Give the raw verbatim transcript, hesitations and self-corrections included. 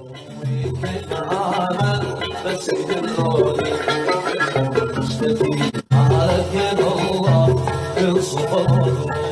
بس تقولي اشتكي معاك يا الله من صفاته